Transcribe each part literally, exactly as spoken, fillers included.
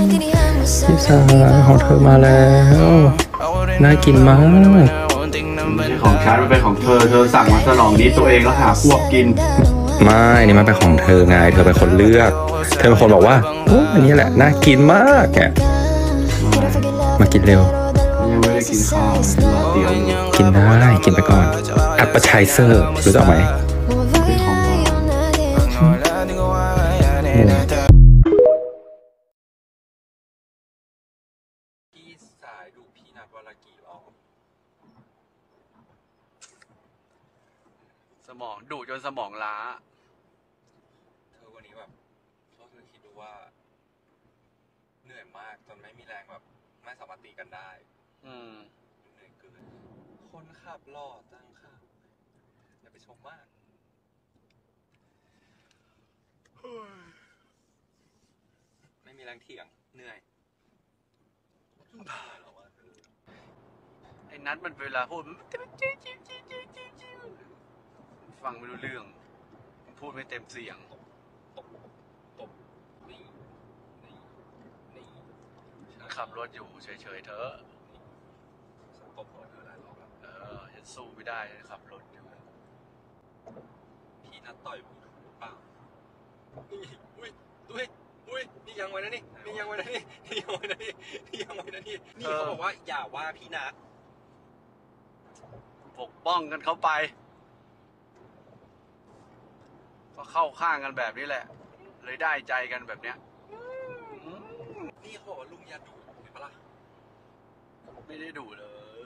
พี่สาวของเธอมาแล้วน่ากินมากไม่ใช่ของฉันมันเป็นของเธอเธอสั่งมาฉลองนี้ตัวเองแล้วหาพวกกินไม่นี่มันเป็นของเธอไงเธอเป็นคนเลือกเธอเป็นคนบอกว่าโอ้อันนี้แหละน่ากินมากแกมากินเร็วยังไม่ได้กินข้าวเดี๋ยวกินได้กินไปก่อนแอปเปิลไทเซอร์รู้จักไหมเป็นของหวานพี่สายดูพี่นัดวันละกี่รอบสมองดูจนสมองล้าเธอวันนี้แบบเขาเธอคิดดูว่าเหนื่อยมากจนไม่มีแรงแบบไม่สามารถตีกันได้อืมเหนื่อยเกินคนขับหล่อจังค่ะอย่าไปชมมากไม่มีแรงเถียงเหนื่อยไอ้นัทมันเวลาพูดฟังไม่รู้เรื่องพูดไม่เต็มเสียงตบตบนี่นี่นี่ฉันขับรถอยู่เฉยๆเธอฉันตบรถเธอหลายรอบแล้วเออฉันสู้ไม่ได้ฉันขับรถอยู่พี่นัทต่อยผมถูกเปล่าอุ้ยอุ้ยอุ้ยนี่ยังไว้นะนี่นี่ยังไว้นะนี่นี่ยังไว้นะนี่นี่ยังไว้นะนี่นี่เขาบอกว่าอย่าว่าพี่นัทปกป้องกันเขาไปก็เข้าข้างกันแบบนี้แหละเลยได้ใจกันแบบเนี้ยนี่เขาบอกว่าลุงอย่าดุเห็นปะล่ะไม่ได้ดุเลย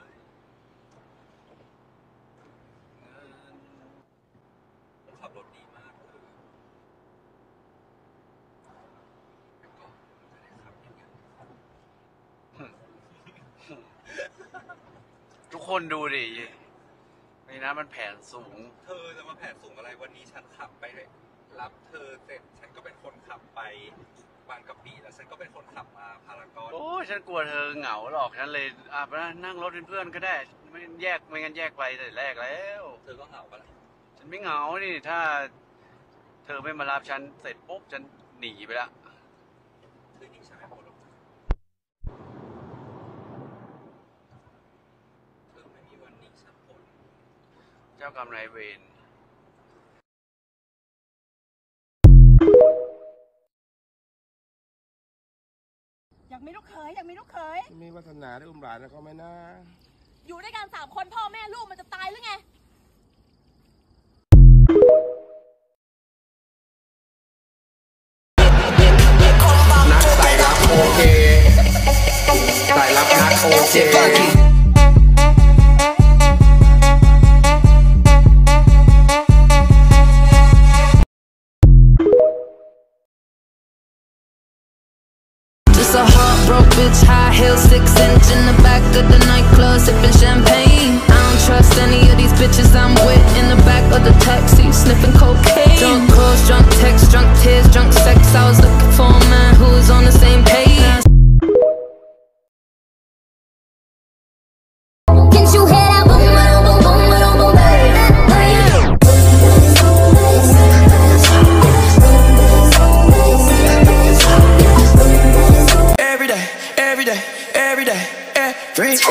ผมขับรถดีมากเลยทุกคนดูดินี่นะมันแผนสูงเธอจะมาแผนสูงอะไรวันนี้ฉันขับไปรับเธอเสร็จฉันก็เป็นคนขับไปบางกะปิแล้วฉันก็เป็นคนขับมาพารากอนโอ้ฉันกลัวเธอเหงาหรอกฉันเลยอ่ะนั่งรถเป็นเพื่อนก็ได้ไม่แยกไม่งั้นแยกไปแต่แรกแล้วเธอก็เหงาปะล่ะฉันไม่เหงานี่ถ้าเธอไม่มารับฉันเสร็จปุ๊บฉันหนีไปละเธอหนีฉันไม่พ้นหรอกเธอไม่มีวันหนีฉันพ้นเจ้ากรรมนายเวรอยากมีลูกเขยอยากมีลูกเขยมีวาสนาได้อุ้มหลานแล้วก็ไม่น่าอยู่ด้วยกันสามคนพ่อแม่ลูกมันจะตายหรือไงนักใส่รับโอเคใส่รับนักโอเค A heartbroken bitch, high heels, six inch in the back of the nightclub, sipping champagne. I don't trust any of these bitches I'm with in the back of the taxi, sniffing cocaine. Drunk calls, drunk texts, drunk tears, drunk sex. I was looking for a man who was on the same page. Can't you hear that boom, boom, boom, boom, boom, boom, Every day, every day, every day, every day.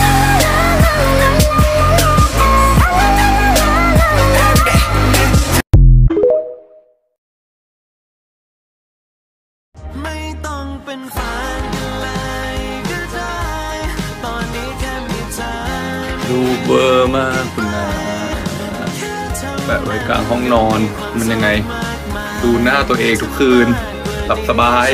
ไม่ต้องเป็นแฟนกันเลยก็ได้ตอนนี้แค่มีใจดูเบอร์มากคุณนาแบบไว้กลางห้องนอนมันยังไงดูหน้าตัวเองทุกคืนหลับสบาย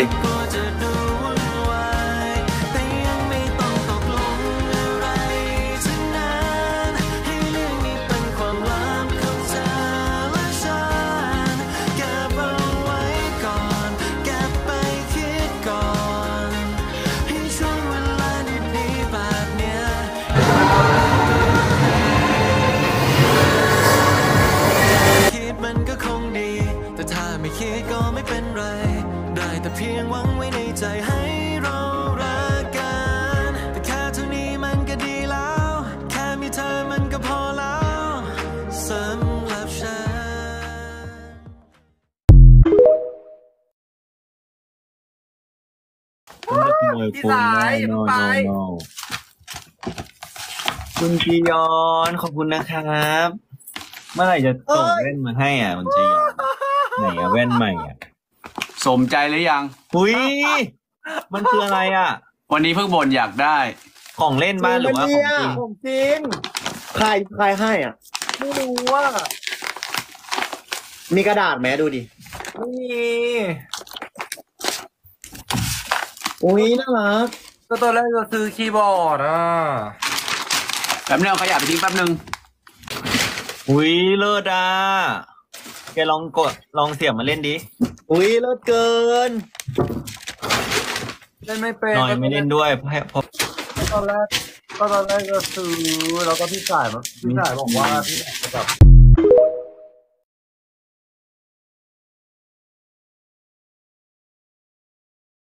มันก็คงดีแต่ถ้าไม่คิดก็ไม่เป็นไรได้แต่เพียงหวังฉันจะขโมยโฟน no no no คุณจียอนขอบคุณนะครับ เมื่อไหร่จะส่งแว่นมาให้อ่ะคุณจียอนไหนอะแว่นใหม่อ่ะสมใจหรือยังหุยมันคืออะไรอ่ะวันนี้เพิ่งบ่นอยากได้ของเล่นบ้านหรือว่าของจริงของจริงใครใครให้อ่ะไม่รู้ว่ามีกระดาษไหมดูดิไม่มีอุ้ยน่ารักก็ตอนแรกจะซื้อคีย์บอร์ดอ่ะแป๊บนึงเอาขยะไปทิ้งแป๊บนึงหุยเลิศอ่ะแกลองกดลองเสียบมาเล่นดิอุ้ยเลิศเกินเล่นไม่เป็นหน่อยไม่เล่นด้วยเพราะเพราะตอนแรกก็ตอนแรกก็ซื้อแล้วก็พี่สายมาพี่สายบอกว่าพี่สายจะแบบ